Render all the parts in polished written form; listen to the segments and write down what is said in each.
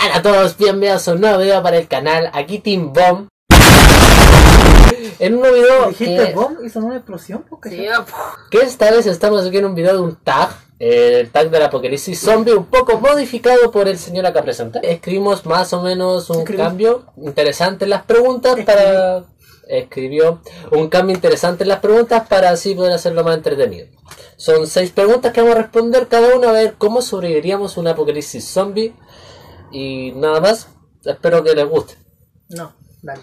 Hola a todos, bienvenidos a un nuevo video para el canal. Aquí Team Bomb. En un nuevo video ¿Dijiste bomb? ¿Hizo una explosión? Sí, que esta vez estamos aquí en un video de un tag. El tag del apocalipsis zombie, un poco modificado por el señor acá presente. Escribimos más o menos un cambio interesante en las preguntas Escribió un cambio interesante en las preguntas para así poder hacerlo más entretenido. Son 6 preguntas que vamos a responder cada uno, a ver cómo sobreviviríamos un apocalipsis zombie. Y nada más, espero que les guste. No, dale.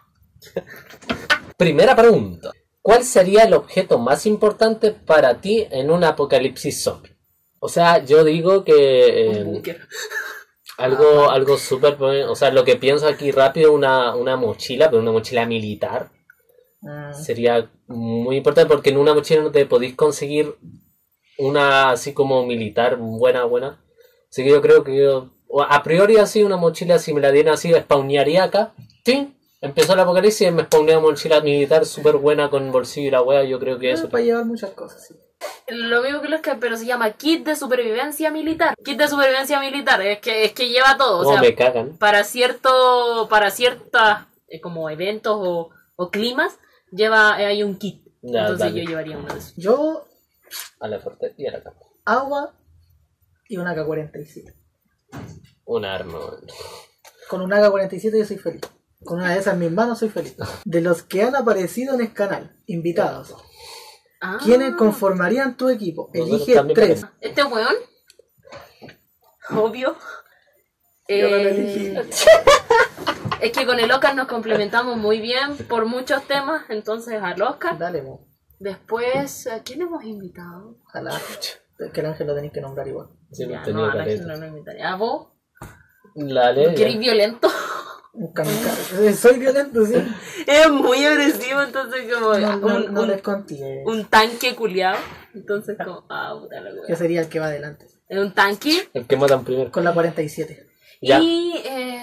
Primera pregunta. ¿Cuál sería el objeto más importante para ti en un apocalipsis zombie? O sea, yo digo que algo súper, o sea, lo que pienso aquí rápido, una mochila, pero una mochila militar. Sería muy importante porque en una mochila no te podéis conseguir una así como militar buena. Así que yo creo que a priori así una mochila, si me la dieran así, spawnearía acá. ¡Ting! Empezó el apocalipsis y me spawnea una mochila militar súper buena con bolsillo y la wea. Yo creo que eso. Para llevar muchas cosas, sí. lo mismo que los que, pero se llama kit de supervivencia militar. Kit de supervivencia militar, es que lleva todo. O sea, me cagan. Para ciertas como eventos o climas, hay un kit. Ya, entonces dale. yo llevaría uno de esos. Yo, A la fuerte y a la cama. agua y un AK-47. Un arma. Con un AK-47 yo soy feliz. Con una de esas en mis manos soy feliz. De los que han aparecido en el canal, invitados, ¿quiénes conformarían tu equipo? Elige 3. Este weón, obvio. Yo no lo elegí. Es que con el Oscar nos complementamos muy bien por muchos temas, entonces al Oscar. Dale, vos. Después, ¿a quién hemos invitado? Ojalá. Es que el ángel lo tenéis que nombrar igual. Sí, Ya, tenía no, a la caleta. gente no lo invitaría. ¿A vos? Dale, ¿Queréis ya. violento? Un kamikaze. Soy violento, sí. Es muy agresivo, entonces como No les conté. un tanque culiado. Entonces como, puta la Yo wea. sería el que va adelante. Es un tanque. El que matan primero. Con la 47. Ya. Y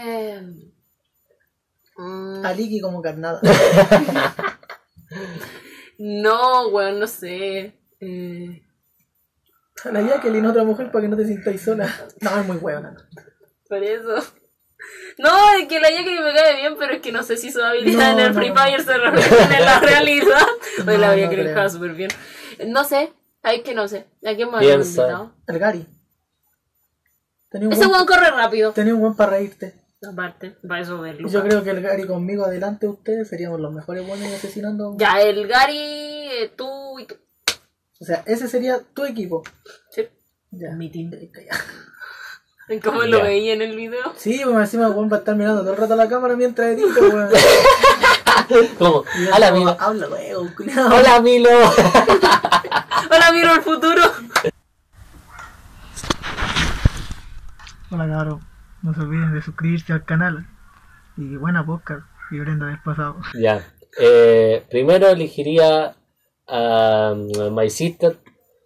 Aliki como carnada. no, weón, no sé. A la Jacqueline, otra mujer, para que no te sientas sola. No, es muy huevona. Por eso. No, es que la Jackie me cae bien, pero es que no sé si su habilidad en el Free Fire se reflejan en la realidad. Pues la Jackie me cae súper bien. No sé, hay que no sé. ¿A quién más hemos invitado? El Gary. Ese weón corre rápido. Tenía un buen para reírte. Aparte, para eso verlo. Yo creo que el Gary conmigo adelante ustedes seríamos los mejores buenos asesinando. Ya, el Gary, tú y tú. O sea, ese sería tu equipo. Sí. Ya. Mi team. Ya. ¿Cómo lo veía en el video? Sí, pues encima Juan va a estar mirando todo el rato a la cámara mientras edita, weón. Como, Y hola yo, Milo. habla luego, cuidado. Hola Milo. Hola, miro el futuro. Hola, cabrón. No se olviden de suscribirse al canal. Y buena podcast. Y Brenda del pasado. Ya. Primero elegiría a My Sister.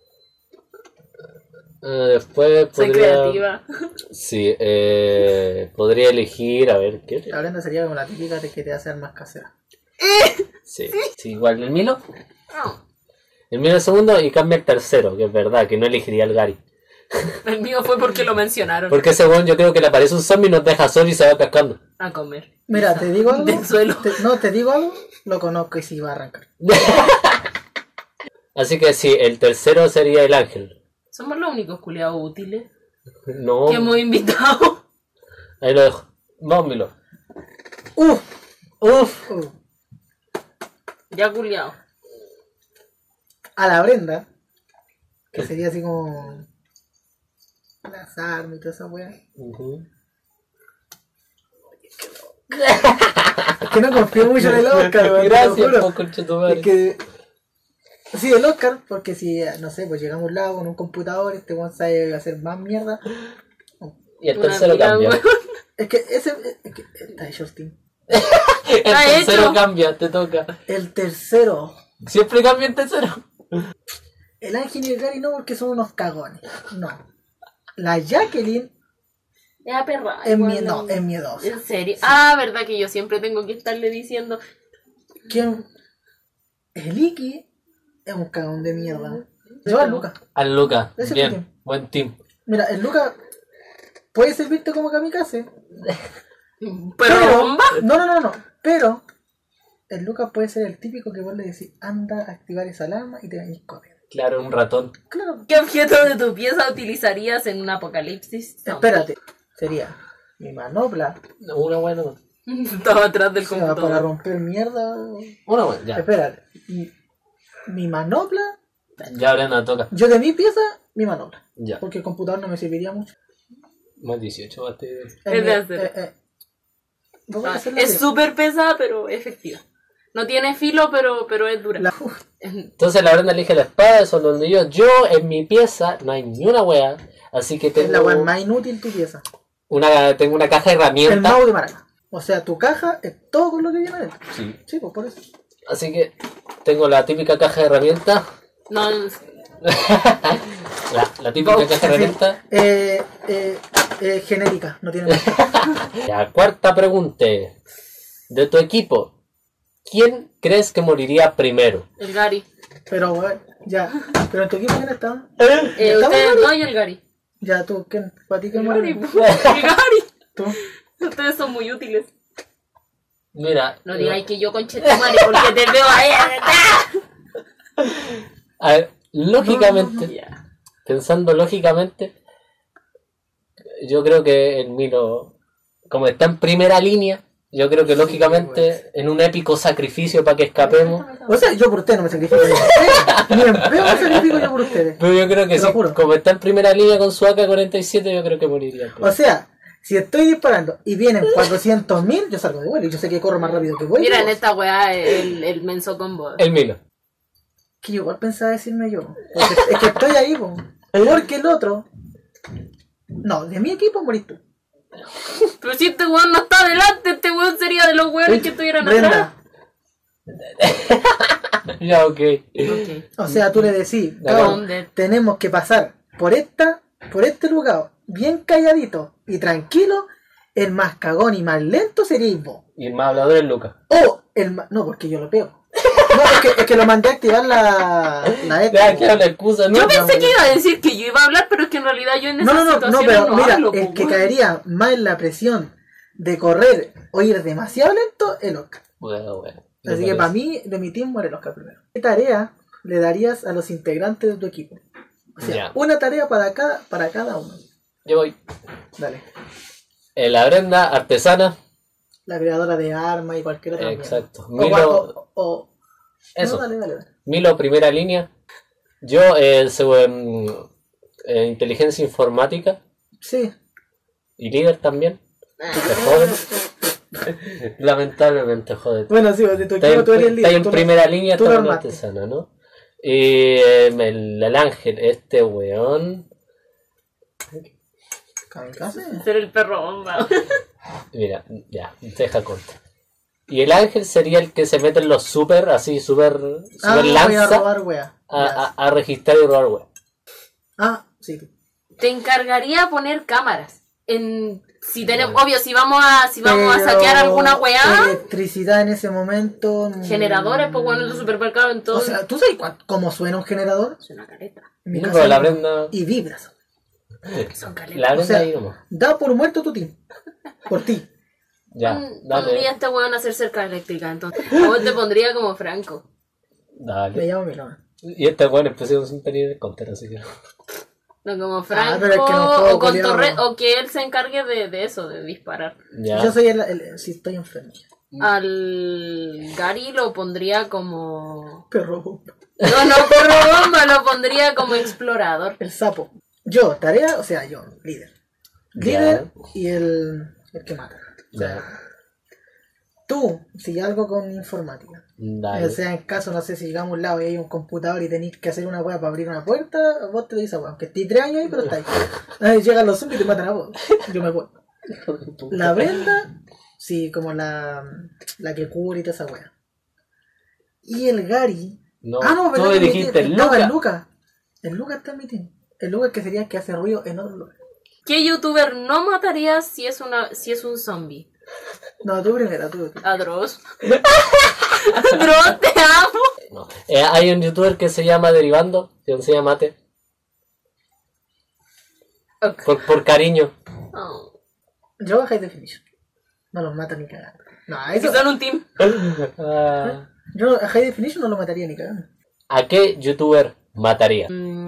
Después Soy podría. creativa. Sí, podría elegir. A ver, ¿qué? La Brenda sería como la típica de que te hace más casera. Sí, igual el Milo. No, El Milo el segundo y cambia el tercero, que es verdad, que no elegiría al Gary. el mío fue porque lo mencionaron. Porque ese weón yo creo que le aparece un zombie y nos deja solo y se va cascando. A comer. Mira, te digo algo. Del suelo. Te digo algo. Lo conozco y sí va a arrancar. Así que sí, el tercero sería el ángel. Somos los únicos culiados útiles No. que hemos invitado. Ahí lo dejo. Vamos, Milo. Uf. Ya culiado. A la Brenda. Que sería así como. Las armas y toda esa wea. Ujú. Es que no confío mucho en el Oscar, weón. Gracias, Te lo po, juro. conchetumare. Es que. Sí, el Oscar, porque si, no sé, pues llegamos a un lado con un computador, este weón sabe hacer más mierda. Y el Una tercero amiga, cambia. weón. Es que ese. Es que está hecho el team. El tercero hecho. cambia, te toca. El tercero. Siempre cambia el tercero. El Ángel y el Gary no, porque son unos cagones. No. La Jacqueline Ya, perra. es, bueno. es miedosa. ¿En serio? Sí. Verdad que yo siempre tengo que estarle diciendo. ¿Quién? El Iki es un cagón de mierda. Yo al Lucas. Al Lucas. Ese Bien, team. buen team. Mira, el Lucas puede servirte como kamikaze. Pero bomba. No. Pero el Lucas puede ser el típico que vos le decís, anda a activar esa alarma y te venís corriendo. Claro, un ratón. Claro. ¿Qué objeto de tu pieza utilizarías en un apocalipsis? Espérate, sería mi manopla. Una buena. Estaba atrás del O sea, computador. para romper mierda. Una buena, ya. Espérate. Mi manopla. Ya Brenda toca. Yo de mi pieza, mi manopla. Ya. Porque el computador no me serviría mucho. Más 18 más te... Es de hacer. Voy a hacer la Es de- súper pesada, pero efectiva. No tiene filo, pero es dura. Entonces la Brenda elige la espada, eso es donde yo en mi pieza no hay ni una wea, así que Es tengo la wea más inútil tu pieza. tengo una caja de El herramientas. mouse de maraca. O sea, tu caja es todo con lo que viene adentro. Sí. Sí, pues por eso. Así que tengo la típica caja de herramientas. No, La típica caja de herramientas. Genérica, no tiene más. La cuarta pregunta. De tu equipo, ¿quién crees que moriría primero? el Gary. Pero bueno, ya. Pero en tu equipo, ¿quién está? ¿Está Ustedes mal? no y el Gary. Ya, tú, ¿quién? ¿Para ti quién El muere? Gary. El Gary. Tú. Ustedes son muy útiles. Mira, No digáis que yo con Chetumare porque te veo ahí. a ver, lógicamente, Ya. pensando lógicamente, yo creo que el Milo, como está en primera línea, yo creo que lógicamente en un épico sacrificio para que escapemos, O sea, yo por ustedes no me sacrifico. Ni en peor me sacrifico yo por ustedes. pero yo creo que Te lo sí, juro. como está en primera línea con su AK-47, yo creo que moriría. O sea, si estoy disparando y vienen 400.000, yo salgo de vuelo. Y yo sé que corro más rápido que voy. Mira, en esta weá el menso combo. El Milo. Que yo igual pensaba decirme yo. Porque es que estoy ahí, po. Porque el otro. No, de mi equipo morís tú. Pero si este weón no está adelante, este weón sería de los weones que estuvieran atrás. Brenda. Ya, ok. Ok. O sea, tú le decís, Ya, cabrón, ¿dónde? tenemos que pasar por este lugar, bien calladito y tranquilo. El más cagón y más lento sería vos. Y el más hablador es Lucas. O el más. No, porque yo lo pego. No, es que lo mandé a activar la Ya, que la excusa, ¿no? Yo pensé que iba a decir que yo iba a hablar, pero es que en realidad yo en esa No, situación pero no mira, hablo, el po, que weón. caería más en la presión de correr o ir demasiado lento, el Oscar. Bueno. Así que para mí, de mi team muere el Oscar primero. ¿Qué tarea le darías a los integrantes de tu equipo? O sea, Ya. una tarea para cada uno. Yo voy. Dale. La Brenda, artesana. La creadora de armas y cualquier otra. Exacto. mierda. Milo, eso. No, dale. Milo, primera línea. Yo, inteligencia informática. Sí. Y líder también. Te joden. Lamentablemente, joder. Bueno, sí, de tu Está equipo tú eres el líder. en tú primera línea, tú está lo con armaste. artesana, ¿no? Y el ángel, este weón. ¿Kamikaze? Ser el perro bomba. Mira, ya, deja corta. Y el ángel sería el que se mete en los super, así, super Voy a lanza robar, wea. a registrar y robar, weón. Sí. Te encargaría poner cámaras. Si tenemos, obvio, si vamos a saquear alguna weá, Electricidad en ese momento. generadores, pues bueno, en los supermercados, O entonces. sea, ¿tú sabes cómo suena un generador? Es una careta. En mi No, casa pero la no. Brenda. Y vibras. Son La caletas. Brenda O sea, ahí nomás. Da por muerto tu team. Por ti. Ya, Pondría dale. a este weón a hacer cerca eléctrica, entonces. O te pondría como Franco. Me Dale. llamo Milón. Y este weón empezó sin tener counter, así que. No como Franco, pero es que no puedo o con culiao. Torre, o que él se encargue de eso, de disparar. Ya. Yo soy si estoy enfermo. Al Gary lo pondría como... Perro. No, perro bomba, lo pondría como explorador. El sapo. Yo, tarea, o sea, yo, líder. Ya. Líder y el que mata. Ya. Tú, si algo con informática. Dale. O sea, en caso, no sé, si llegamos a un lado y hay un computador y tenéis que hacer una weá para abrir una puerta, vos te dices, weón, que estés 3 años ahí, pero está ahí. Ahí llegan los zombies y te matan a vos. Yo me voy. La Brenda, sí, como la que cura y toda esa weá. Y el Gary. No, no, tú pero me dijiste estaba Luca. el Luca. El Luca está en mi team. El Luca que sería el que hace ruido en otro lugar. ¿Qué youtuber no mataría si es un zombie? No, tú primero, tú. A Dross. Dross, te amo. No. Hay un youtuber que se llama Derivando, que se llama Mate. Ok. Por cariño. Oh. Yo High Definition. No los mata ni cagando. No, Es que eso. son un team. Yo a High Definition no lo mataría ni cagando. ¿A qué youtuber mataría?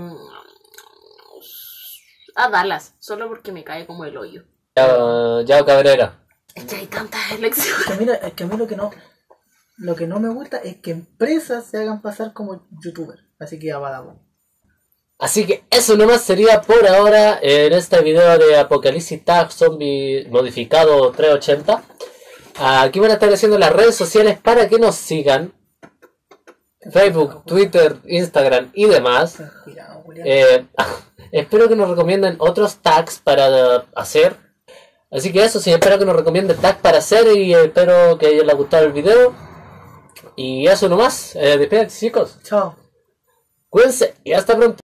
A Dallas, solo porque me cae como el hoyo. Yao Cabrera. Es que hay tantas elecciones. Es que a mí lo que no me gusta es que empresas se hagan pasar como youtuber. Así que ya va. Así que eso nomás sería por ahora en este video de Apocalipsis Tag Zombie modificado 380. Aquí van a estar haciendo las redes sociales para que nos sigan. Facebook, Twitter, Instagram y demás. Cuidado, Julián. Espero que nos recomienden otros tags para hacer. Así que eso, sí, espero que nos recomienden tags para hacer y espero que les haya gustado el video. Y eso nomás. Despídense, chicos. Chao. Cuídense y hasta pronto.